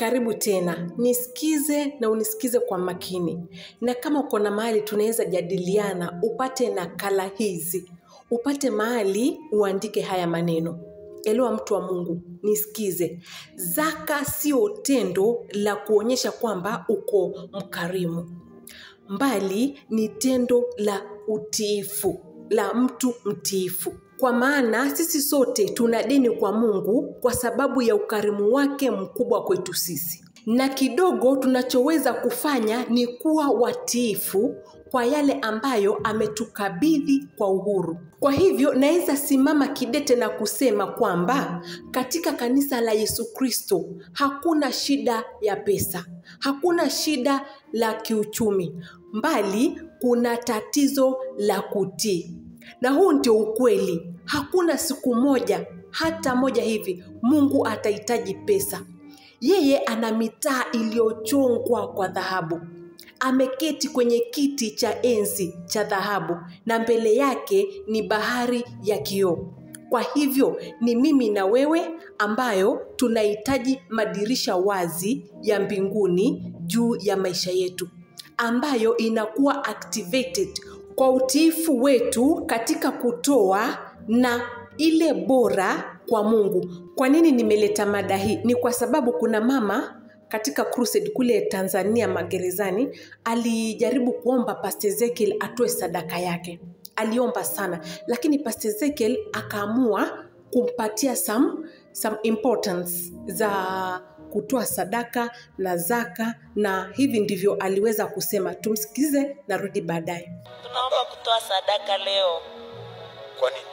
Karibu tena, nisikize na unisikize kwa makini. Na kama uko na mahali tunaweza jadiliana, upate nakala hizi. Upate mahali uandike haya maneno. Elewa mtu wa Mungu, nisikize. Zaka sio tendo la kuonyesha kwamba uko mkarimu. Mbali ni tendo la utiifu, la mtu mtiifu. Kwa maana sisi sote tuna deni kwa Mungu kwa sababu ya ukarimu wake mkubwa kwetu sisi. Na kidogo tunachoweza kufanya ni kuwa watiifu kwa yale ambayo ametukabidhi kwa uhuru. Kwa hivyo naweza simama kidete na kusema kwamba katika kanisa la Yesu Kristo hakuna shida ya pesa. Hakuna shida la kiuchumi. Mbali kuna tatizo la kutii. Na huu ndio ukweli. Hakuna siku moja, hata moja hivi, Mungu atahitaji pesa. Yeye ana mitaa iliyochongwa kwa dhahabu. Ameketi kwenye kiti cha enzi cha dhahabu na mbele yake ni bahari ya kioo. Kwa hivyo ni mimi na wewe ambayo tunahitaji madirisha wazi ya mbinguni juu ya maisha yetu, ambayo inakuwa activated kwa utiifu wetu katika kutoa na ile bora kwa Mungu. Kwa nini nimeleta mada hii? Ni kwa sababu kuna mama katika crusade kule Tanzania magerezani alijaribu kuomba Pastor Ezekiel atoe sadaka yake. Aliomba sana, lakini Pastor Ezekiel akaamua kumpatia some importance za kutoa sadaka na zaka, na hivi ndivyo aliweza kusema. Tumsikize na rudi baadaye. Tunaomba kutoa sadaka leo. Kwa nini?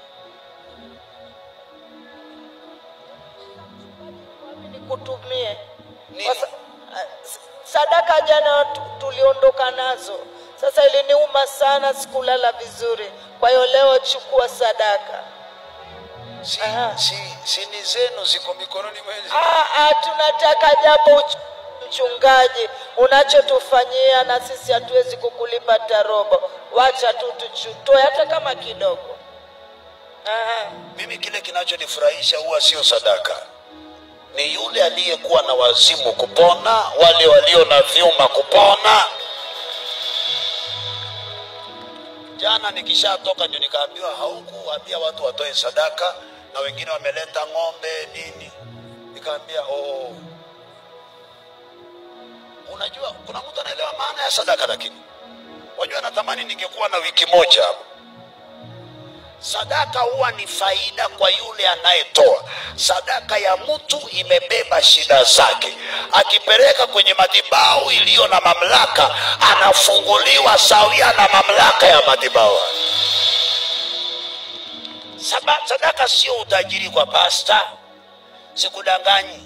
Nikutumie. Sadaka jana tuliondoka nazo. Sasa iliniuma sana, sikulala vizuri. Kwa hiyo leo chukua sadaka. Sini zenu ziko mikononi mwenu. Tunataka japo mchungaji unachotufanyia, na sisi hatuwezi kukulipa tarobo. Wacha tu tuchukue hata kama kidogo. Mimi kile kinachonifurahisha huwa sio sadaka. Ni yule aliyekuwa na wazimu kupona, wale walio na vyuma kupona. Jana nikishatoka ndio nikaambiwa haukuambia watu watoe sadaka, na wengine wameleta ng'ombe nini. Nikaambia unajua kuna mtu anaelewa maana ya sadaka, lakini wajua natamani ningekuwa na wiki moja hapo. Sadaka huwa ni faida kwa yule anayetoa. Sadaka ya mtu imebeba shida zake. Akipeleka kwenye madhabahu iliyo na mamlaka, anafunguliwa sawia na mamlaka ya madhabahu. Sadaka sio utajiri kwa pasta. Sikudanganyi.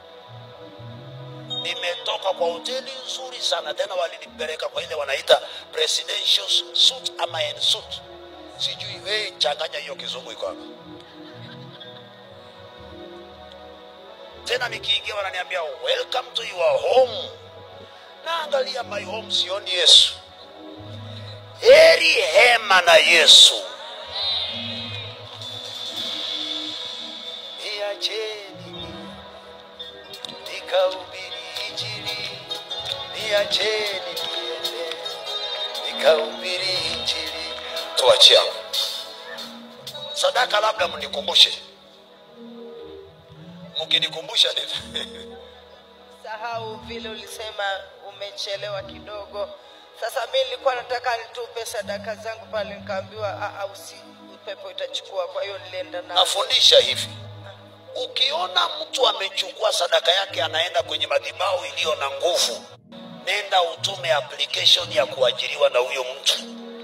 Nimetoka kwa hoteli nzuri sana, tena walinipeleka kwa ile wanaita presidential suite ama suite. Sijui wewe changanya hiyo kizungu iko hapa. Tena nikiingia wananiambia welcome to your home. Naangalia my home, sioni Yesu. Heri hema na Yesu. Niacheni nikahubiri injili. Niacheni niende nikahubiri injili. Tuachie hapo. Sadaka labda mnikumbushe. Mkinikumbusha nini? Sahau vile ulisema umechelewa kidogo. Sasa mimi nilikuwa nataka nitupe sadaka zangu pale, nikaambiwa upepo itachukua, kwa hiyo nilienda na. Nafundisha hivi. Ukiona mtu amechukua sadaka yake anaenda kwenye madhabahu iliyo na nguvu, nenda utume application ya kuajiriwa na huyo mtu.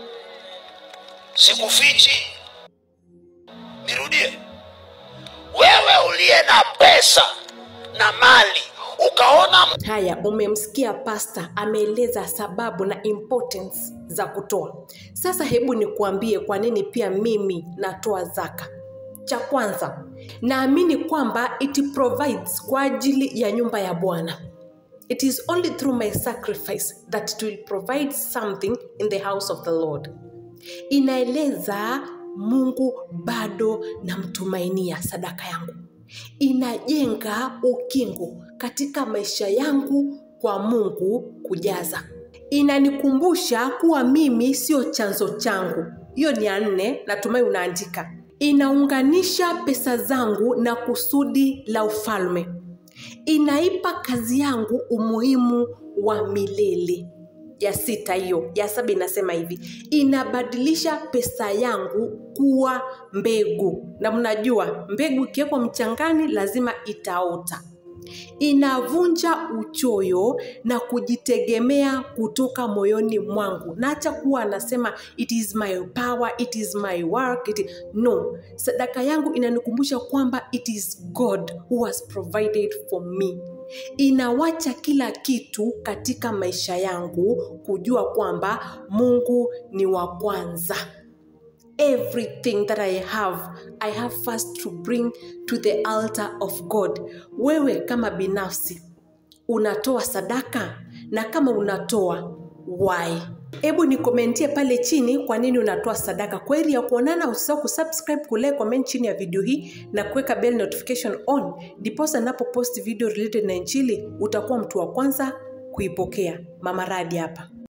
Sikufichi. Nirudie. Wewe uliye na pesa na mali ukaona. Haya, umemsikia pastor ameeleza sababu na importance za kutoa. Sasa hebu nikuambie kwa nini pia mimi natoa zaka. Cha kwanza, naamini kwamba it provides kwa ajili ya nyumba ya Bwana. It is only through my sacrifice that it will provide something in the house of the Lord. Inaeleza Mungu bado namtumainia sadaka yangu. Inajenga ukingo katika maisha yangu kwa Mungu kujaza. Inanikumbusha kuwa mimi sio chanzo changu. Hiyo ni ya 4, natumai unaandika. Inaunganisha pesa zangu na kusudi la ufalme. Inaipa kazi yangu umuhimu wa milele. Ya 6 hiyo. Ya 7 inasema hivi. Inabadilisha pesa yangu kuwa mbegu. Na mnajua mbegu ikiwekwa mchangani lazima itaota. Inavunja uchoyo na kujitegemea kutoka moyoni mwangu. Na acha kuwa anasema it is my power, it is my work. No, sadaka yangu inanikumbusha kwamba it is God who has provided for me. Inawacha kila kitu katika maisha yangu kujua kwamba Mungu ni wa kwanza. Everything that I have first to bring to the altar of God. Wewe kama binafsi, unatoa sadaka? Na kama unatoa, why? Hebu nikomentie pale chini kwa nini unatoa sadaka. Kwa hili ya kuonana, usisahau kusubscribe, kulike, comment chini ya video hii na kuweka bell notification on. Ndiposa napo post video related na injili, utakuwa mtu wa kwanza kuipokea. Mama Radi hapa.